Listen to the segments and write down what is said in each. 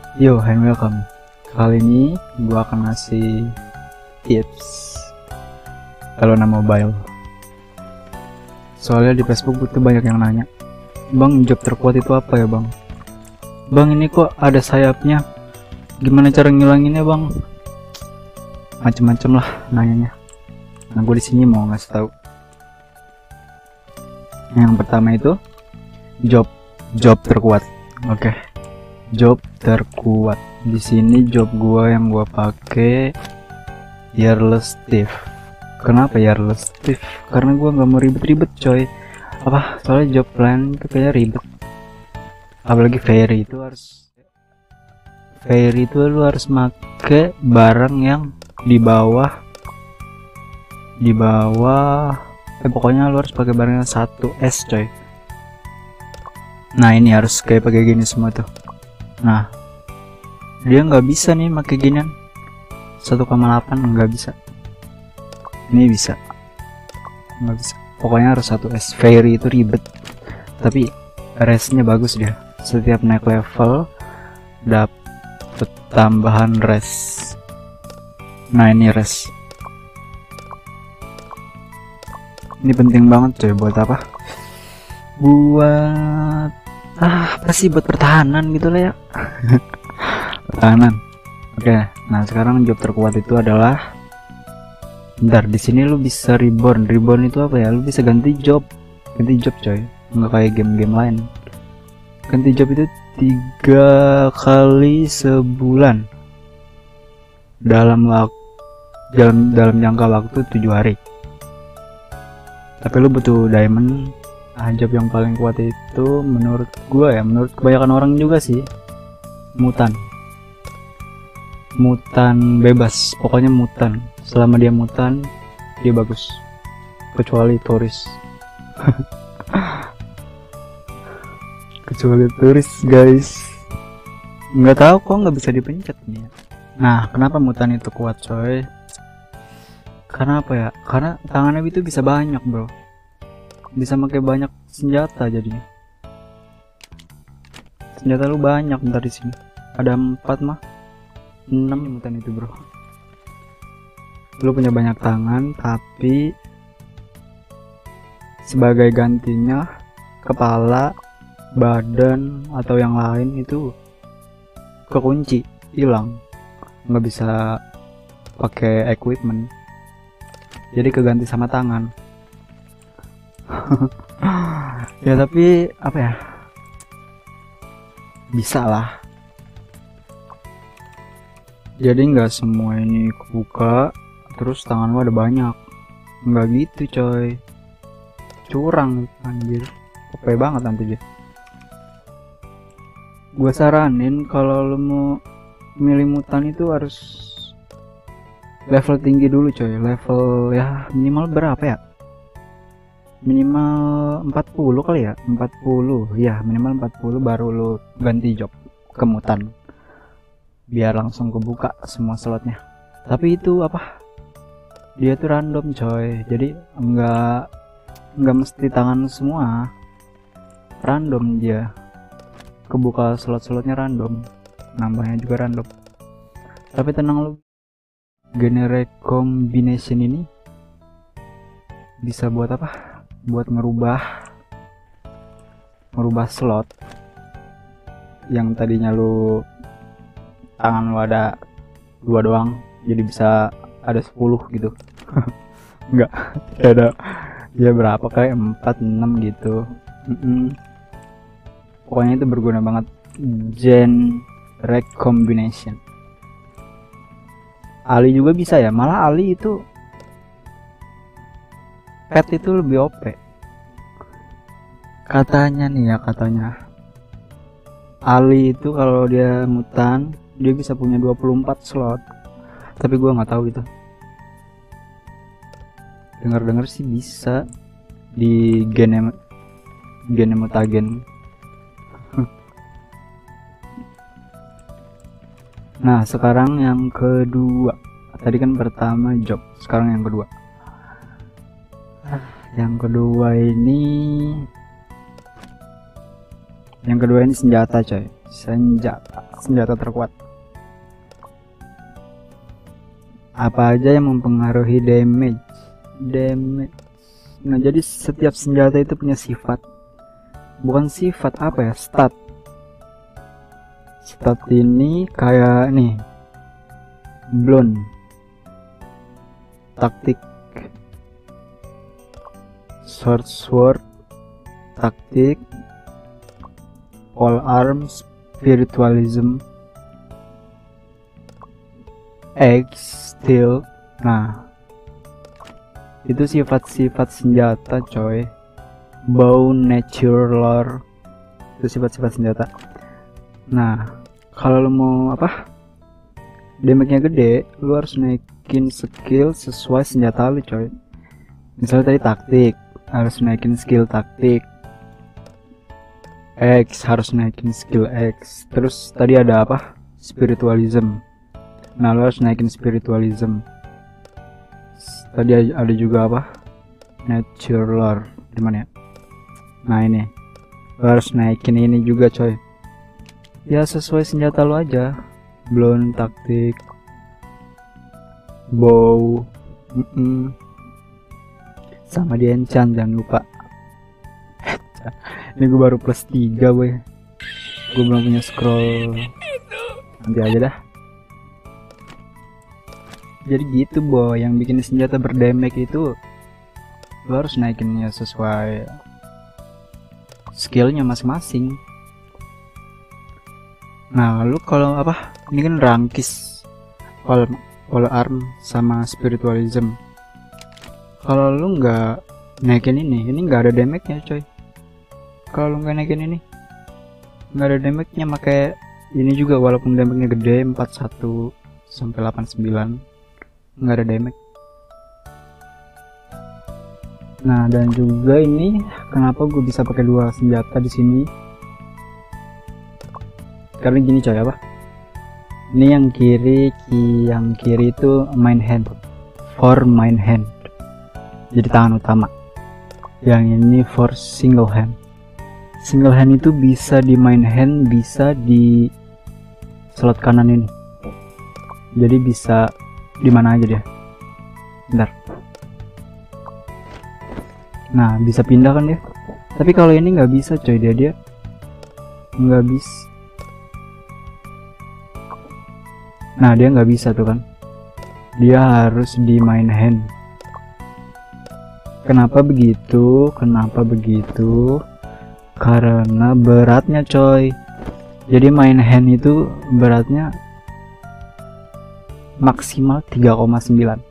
Yo, and welcome. Kali ini gua akan ngasih tips Lona Mobile. Soalnya di Facebook itu banyak yang nanya, "Bang, job terkuat itu apa ya, Bang? Bang, ini kok ada sayapnya. Gimana cara ngilanginnya, Bang?" Macem-macem lah nanyanya. Nah, gue di sini mau ngasih tahu. Yang pertama itu job terkuat. Oke. Job terkuat. Di sini job gua yang gua pakai Wireless Thief. Kenapa Wireless Thief? Karena gua nggak mau ribet-ribet, coy. Soalnya job lain itu kayak ribet. Apalagi ferry itu lu harus make barang yang di bawah pokoknya lu harus pakai barang yang 1S, coy. Nah, ini harus kayak pakai gini semua tuh. Nah, dia nggak bisa nih pakai ginian 1,8, nggak bisa. Ini bisa, nggak bisa. Pokoknya harus 1S. Ferry itu ribet, tapi restnya bagus dia. Setiap naik level dapet tambahan rest. Nah, ini rest. Ini penting banget, coy. Buat apa? Buat apa sih? Buat pertahanan gitu lah ya. Pertahanan. Oke, nah sekarang job terkuat itu adalah, bentar, di sini lu bisa reborn. Reborn itu apa ya? Lu bisa ganti job, coy. Nggak kayak game-game lain. Ganti job itu 3 kali sebulan dalam jangka waktu 7 hari. Tapi lu butuh diamond. Job yang paling kuat itu menurut gua ya, menurut kebanyakan orang juga sih, mutan bebas. Pokoknya mutan, selama dia mutan dia bagus, kecuali turis. Kecuali turis, guys, nggak tahu kok nggak bisa dipencet nih. Nah, kenapa mutan itu kuat, coy? Karena apa ya? Karena tangannya itu bisa banyak, bro. Bisa pakai banyak senjata jadinya. Senjata lu banyak. Bentar, di sini ada 4 mah 6 mutan itu, bro. Lu punya banyak tangan, tapi sebagai gantinya kepala, badan atau yang lain itu kekunci, hilang, nggak bisa pakai equipment, jadi keganti sama tangan. Ya tapi apa ya, bisa lah. Jadi nggak semua ini kebuka terus tangan lu ada banyak, nggak gitu, coy. Curang, anjir. OP banget nanti dia. Gue saranin kalau lu mau milih mutan itu harus level tinggi dulu, coy. Level ya minimal berapa ya? Minimal 40 kali ya, 40 ya, minimal 40 baru lu ganti job ke mutan, biar langsung kebuka semua slotnya. Tapi itu apa, dia tuh random, coy. Jadi enggak mesti tangan semua, random dia kebuka, slot-slotnya random, nambahnya juga random. Tapi tenang lu, genre combination ini bisa buat apa? Buat ngerubah slot yang tadinya lu tangan lu ada 2 doang, jadi bisa ada 10 gitu. Enggak ada ya, berapa kayak 4, 6 gitu. Pokoknya itu berguna banget, genre combination. Ali juga bisa ya, malah Ali itu pet itu lebih OP katanya nih ya. Katanya Ali itu kalau dia mutan dia bisa punya 24 slot, tapi gua nggak tahu itu. Dengar sih bisa di game mutagen. Nah, sekarang yang kedua. Tadi kan pertama job, sekarang yang kedua. Yang kedua ini senjata, coy. senjata terkuat. Apa aja yang mempengaruhi damage. Nah, jadi setiap senjata itu punya sifat. Bukan sifat, apa ya, stat. Stat ini kayak nih, blown, taktik, sword, taktik, pole arm, spiritualism, steel. Nah, itu sifat-sifat senjata coy. Bow, nature, lore, itu sifat-sifat senjata. Nah, kalau lo mau apa, damage-nya gede, lu harus naikin skill sesuai senjata lu coy. Misalnya tadi taktik, harus naikin skill taktik. X, harus naikin skill X. Terus tadi ada apa, spiritualism. Nah, lu harus naikin spiritualism. Tadi ada juga apa, nature lore, gimana ya. Nah, ini lu harus naikin ini juga coy. Ya sesuai senjata lu aja. Blown, taktik, bow, sama di enchant jangan lupa. Ini gue baru plus 3 boy, gue belum punya scroll, nanti aja dah. Jadi gitu boy, yang bikin senjata berdamage itu lu harus naikinnya sesuai skillnya masing-masing. Nah, lu kalau apa, ini kan rangkis, pole arm sama spiritualism. Kalau lu nggak naikin ini nggak ada damage-nya coy. Kalau lu nggak naikin ini nggak ada damage-nya. Pakai ini juga walaupun damage-nya gede 41 sampai 89 nggak ada damage. Nah, dan juga ini kenapa gue bisa pakai dua senjata di sini, karena gini coy, apa, ini yang kiri itu main hand, for main hand, jadi tangan utama. Yang ini for single hand. Single hand itu bisa di main hand, bisa di slot kanan ini, jadi bisa di mana aja dia. Bentar. Nah, bisa pindah kan dia. Tapi kalau ini nggak bisa coy, dia nggak bisa. Nah, dia nggak bisa tuh kan, dia harus di main hand. Kenapa begitu? Karena beratnya coy. Jadi main hand itu beratnya maksimal 3,9.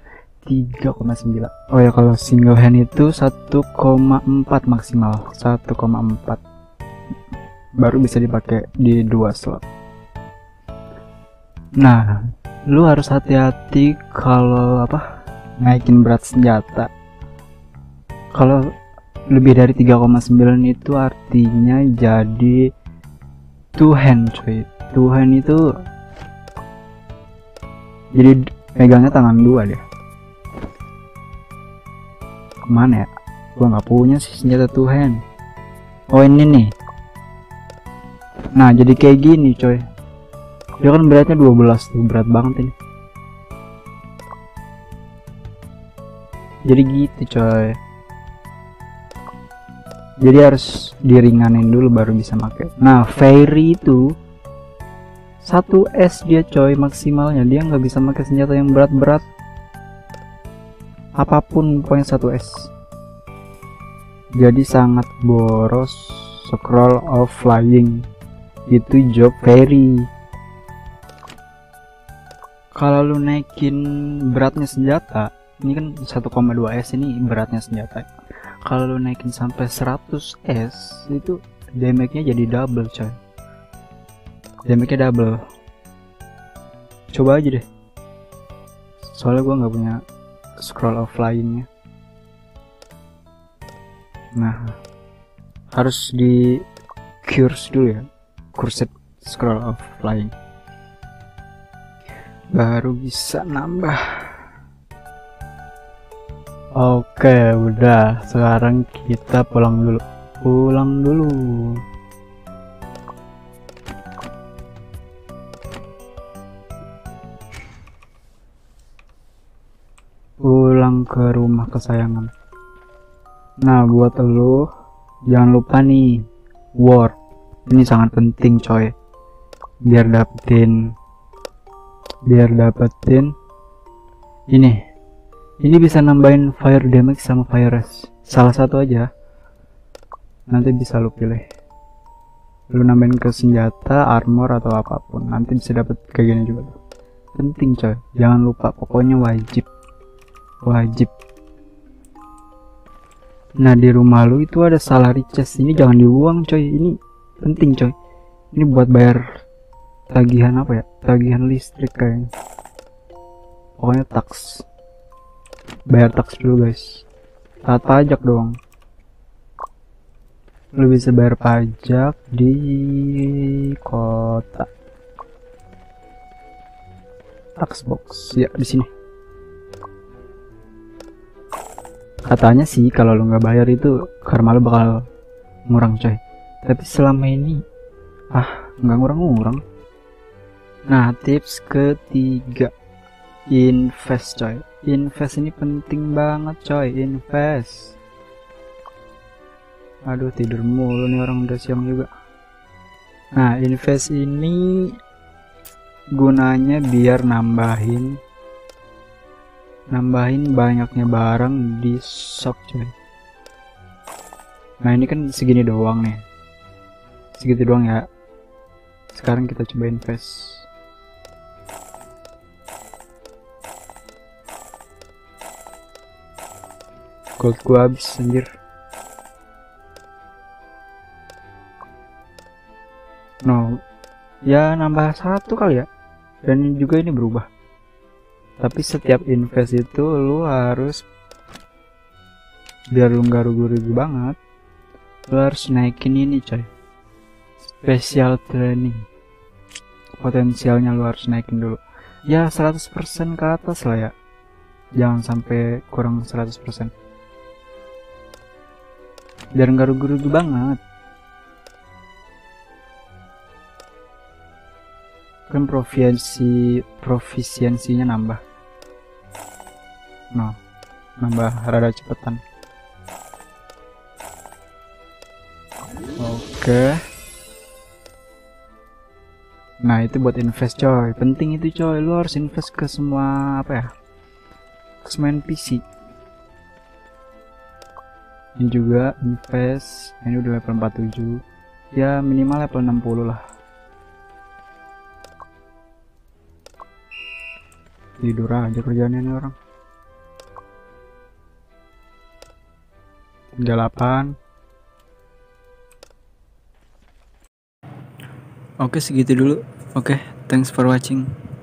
Oh ya, kalau single hand itu 1,4 maksimal, 1,4 baru bisa dipakai di 2 slot. Nah, lu harus hati-hati kalau apa, naikin berat senjata. Kalau lebih dari 3,9 itu artinya jadi two hand coy. Two hand itu jadi pegangnya tangan dua deh. Kemana ya, gua nggak punya sih senjata two hand. Oh, ini nih. Nah, jadi kayak gini coy. Dia kan beratnya 12 tuh, berat banget ini. Jadi gitu coy. Jadi harus diringanin dulu baru bisa pakai. Nah, Fairy itu 1S dia coy maksimalnya. Dia nggak bisa pakai senjata yang berat-berat. Apapun pokoknya 1S. Jadi sangat boros. Scroll of Flying itu job Fairy. Kalau lu naikin beratnya senjata, ini kan 1,2S ini beratnya senjata. Kalau lu naikin sampai 100S itu damage-nya jadi double coy. Damage-nya double. Coba aja deh. Soalnya gua nggak punya scroll of flying-nya. Nah, harus di curse dulu ya. Cursed scroll of flying. Baru bisa nambah. Oke, udah. Sekarang kita pulang dulu. pulang ke rumah kesayangan. Nah, buat lo jangan lupa nih ward. Ini sangat penting coy. Biar dapetin ini bisa nambahin fire damage sama fire rest. Salah satu aja. Nanti bisa lo pilih. Lu nambahin ke senjata, armor atau apapun. Nanti bisa dapet kayak gini juga tuh. Penting coy. Jangan lupa, pokoknya wajib. Nah, di rumah lu itu ada salary chest. Ini jangan dibuang coy. Ini penting coy. Ini buat bayar tagihan apa ya? Tagihan listrik kayaknya. Pokoknya tax. Bayar tax dulu guys. Taat pajak dong. Lu bisa bayar pajak di kota. Tax box ya di sini. Katanya sih kalau lu nggak bayar itu karma lu bakal ngurang coy. Tapi selama ini nggak ngurang. Nah, tips ketiga, invest coy. Invest ini penting banget coy. Invest. Aduh, tidur mulu nih orang, udah siang juga. Nah, invest ini gunanya biar nambahin banyaknya barang di shop coy. Nah, ini kan segini doang nih. Segitu doang ya. Sekarang kita coba invest. Gold gua habis anjir. No, ya nambah satu kali ya. Dan juga ini berubah. Tapi setiap invest itu lu harus, biar lu nggak rugi-rugi banget, lu harus naikin ini coy, special training. Potensialnya lu harus naikin dulu. Ya 100% ke atas lah ya. Jangan sampai kurang 100%. Biar nggak rugi-rugi banget. Kan profisiensinya nambah. Nambah rada cepetan. Oke. Nah, itu buat invest coy. Penting itu coy. Lu harus invest ke semua ke semua NPC. Ini juga invest. Ini udah level 47. Ya minimal level 60 lah. Tidur aja kerjaannya nih orang. 38. Oke, segitu dulu. Oke, thanks for watching.